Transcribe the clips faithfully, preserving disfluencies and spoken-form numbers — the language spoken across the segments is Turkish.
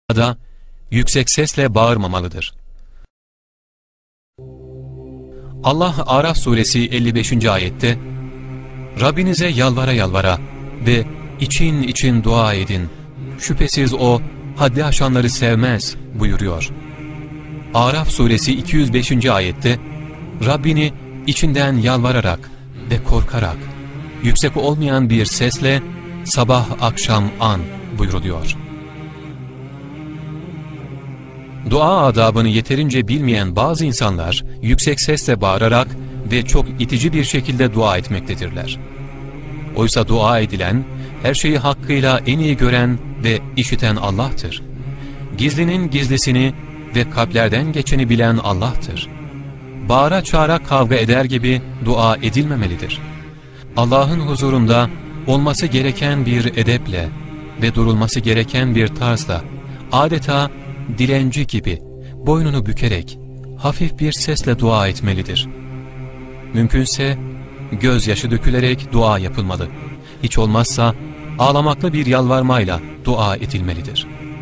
da yüksek sesle bağırmamalıdır. Allah Araf suresi elli beşinci ayette Rabbinize yalvara yalvara ve için için dua edin. Şüphesiz O haddi aşanları sevmez buyuruyor. Araf suresi iki yüz beşinci ayette Rabbini içinden yalvararak ve korkarak yüksek olmayan bir sesle sabah akşam an buyuruluyor. Dua adabını yeterince bilmeyen bazı insanlar yüksek sesle bağırarak ve çok itici bir şekilde dua etmektedirler. Oysa dua edilen, her şeyi hakkıyla en iyi gören ve işiten Allah'tır. Gizlinin gizlisini ve kalplerden geçeni bilen Allah'tır. Bağıra çağıra kavga eder gibi dua edilmemelidir. Allah'ın huzurunda olması gereken bir edeple ve durulması gereken bir tarzla, adeta dilenci gibi boynunu bükerek hafif bir sesle dua etmelidir. Mümkünse gözyaşı dökülerek dua yapılmalı. Hiç olmazsa ağlamaklı bir yalvarmayla dua edilmelidir.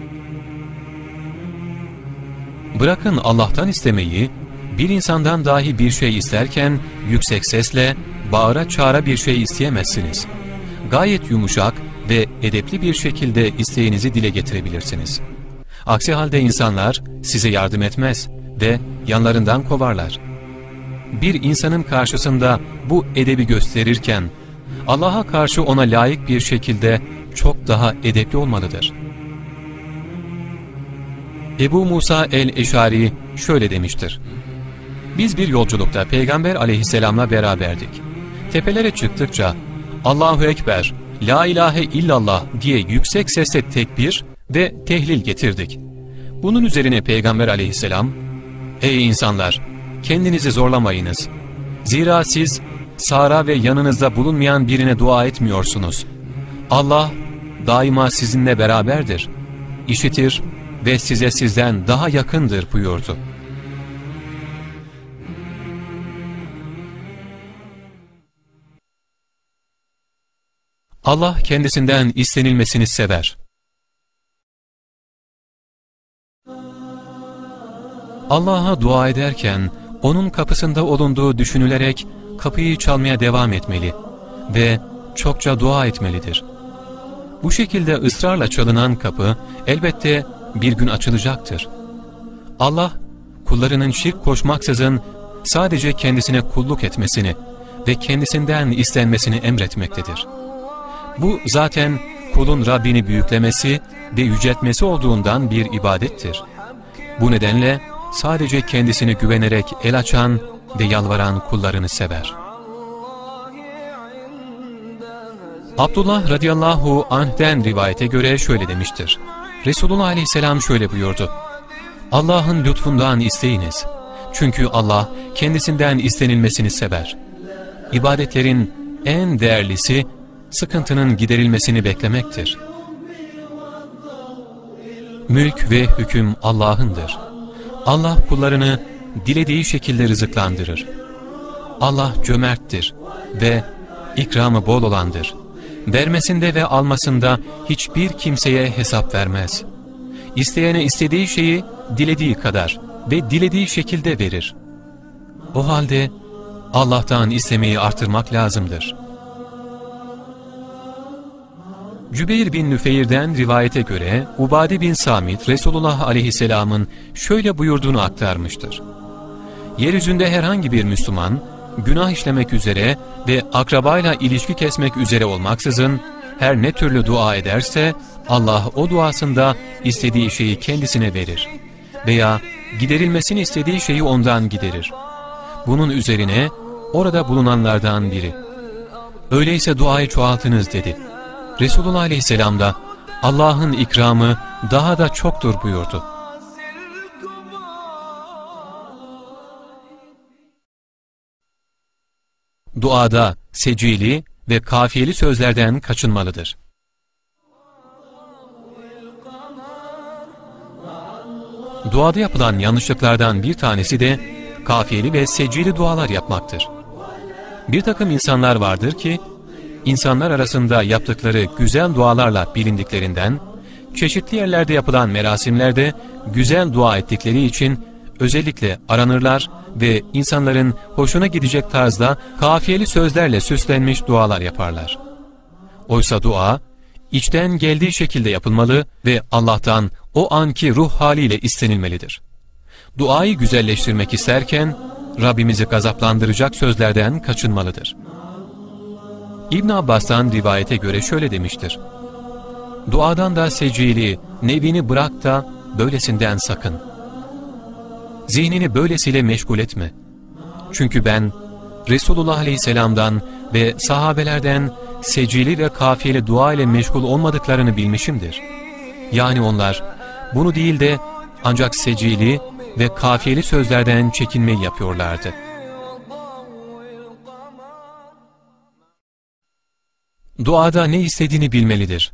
Bırakın Allah'tan istemeyi, bir insandan dahi bir şey isterken yüksek sesle bağıra çağıra bir şey isteyemezsiniz. Gayet yumuşak ve edepli bir şekilde isteğinizi dile getirebilirsiniz. Aksi halde insanlar size yardım etmez ve yanlarından kovarlar. Bir insanın karşısında bu edebi gösterirken, Allah'a karşı ona layık bir şekilde çok daha edepli olmalıdır. Ebu Musa el-Eşari şöyle demiştir: Biz bir yolculukta Peygamber aleyhisselamla beraberdik. Tepelere çıktıkça Allahu Ekber, La ilahe illallah diye yüksek sesle tekbir ve tehlil getirdik. Bunun üzerine Peygamber aleyhisselam, Ey insanlar! Kendinizi zorlamayınız. Zira siz sağra ve yanınızda bulunmayan birine dua etmiyorsunuz. Allah daima sizinle beraberdir, işitir ve size sizden daha yakındır buyurdu. Allah kendisinden istenilmesini sever. Allah'a dua ederken O'nun kapısında olunduğu düşünülerek kapıyı çalmaya devam etmeli ve çokça dua etmelidir. Bu şekilde ısrarla çalınan kapı elbette bir gün açılacaktır. Allah, kullarının şirk koşmaksızın sadece kendisine kulluk etmesini ve kendisinden istenmesini emretmektedir. Bu zaten kulun Rabbini büyüklemesi ve yüceltmesi olduğundan bir ibadettir. Bu nedenle sadece kendisine güvenerek el açan ve yalvaran kullarını sever. Abdullah radıyallahu anh'den rivayete göre şöyle demiştir: Resulullah aleyhisselam şöyle buyurdu: Allah'ın lütfundan isteyiniz. Çünkü Allah kendisinden istenilmesini sever. İbadetlerin en değerlisi sıkıntının giderilmesini beklemektir. Mülk ve hüküm Allah'ındır. Allah kullarını dilediği şekilde rızıklandırır. Allah cömerttir ve ikramı bol olandır. Vermesinde ve almasında hiçbir kimseye hesap vermez. İsteyene istediği şeyi dilediği kadar ve dilediği şekilde verir. O halde Allah'tan istemeyi artırmak lazımdır. Cübeyr bin Nüfeyr'den rivayete göre Ubade bin Samit Resulullah aleyhisselamın şöyle buyurduğunu aktarmıştır: Yeryüzünde herhangi bir Müslüman günah işlemek üzere ve akrabayla ilişki kesmek üzere olmaksızın her ne türlü dua ederse Allah o duasında istediği şeyi kendisine verir veya giderilmesini istediği şeyi ondan giderir. Bunun üzerine orada bulunanlardan biri, öyleyse duayı çoğaltınız dedi. Resulullah aleyhisselam da Allah'ın ikramı daha da çoktur buyurdu. Duada secili ve kafiyeli sözlerden kaçınmalıdır. Duada yapılan yanlışlıklardan bir tanesi de kafiyeli ve secili dualar yapmaktır. Bir takım insanlar vardır ki, İnsanlar arasında yaptıkları güzel dualarla bilindiklerinden çeşitli yerlerde yapılan merasimlerde güzel dua ettikleri için özellikle aranırlar ve insanların hoşuna gidecek tarzda kafiyeli sözlerle süslenmiş dualar yaparlar. Oysa dua, içten geldiği şekilde yapılmalı ve Allah'tan o anki ruh haliyle istenilmelidir. Duayı güzelleştirmek isterken, Rabbimizi gazaplandıracak sözlerden kaçınmalıdır. İbn Abbas'tan rivayete göre şöyle demiştir: duadan da secili, nevini bırak da böylesinden sakın. Zihnini böylesiyle meşgul etme. Çünkü ben Resulullah Aleyhisselam'dan ve sahabelerden secili ve kafiyeli dua ile meşgul olmadıklarını bilmişimdir. Yani onlar bunu değil de ancak secili ve kafiyeli sözlerden çekinmeyi yapıyorlardı. Duada ne istediğini bilmelidir.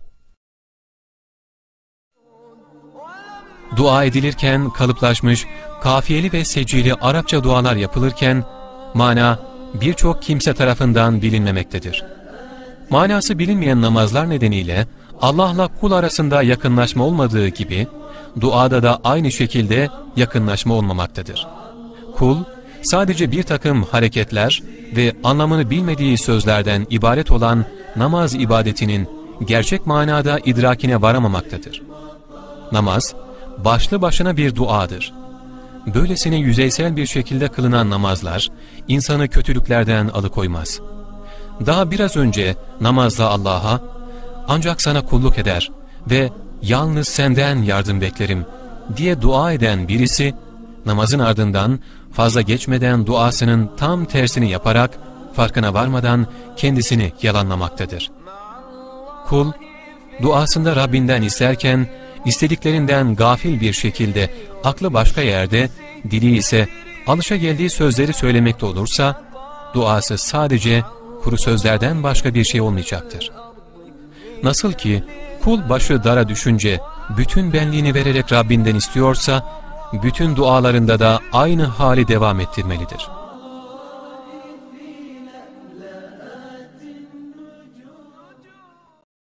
Dua edilirken kalıplaşmış, kafiyeli ve secili Arapça dualar yapılırken, mana birçok kimse tarafından bilinmemektedir. Manası bilinmeyen namazlar nedeniyle Allah'la kul arasında yakınlaşma olmadığı gibi, duada da aynı şekilde yakınlaşma olmamaktadır. Kul, sadece bir takım hareketler ve anlamını bilmediği sözlerden ibaret olan namaz ibadetinin gerçek manada idrakine varamamaktadır. Namaz, başlı başına bir duadır. Böylesine yüzeysel bir şekilde kılınan namazlar, insanı kötülüklerden alıkoymaz. Daha biraz önce namazda Allah'a, ancak sana kulluk eder ve yalnız senden yardım beklerim diye dua eden birisi, namazın ardından fazla geçmeden duasının tam tersini yaparak, farkına varmadan kendisini yalanlamaktadır. Kul, duasında Rabbinden isterken, istediklerinden gafil bir şekilde, aklı başka yerde, dili ise alışageldiği sözleri söylemekte olursa, duası sadece kuru sözlerden başka bir şey olmayacaktır. Nasıl ki, kul başı dara düşünce, bütün benliğini vererek Rabbinden istiyorsa, bütün dualarında da aynı hali devam ettirmelidir.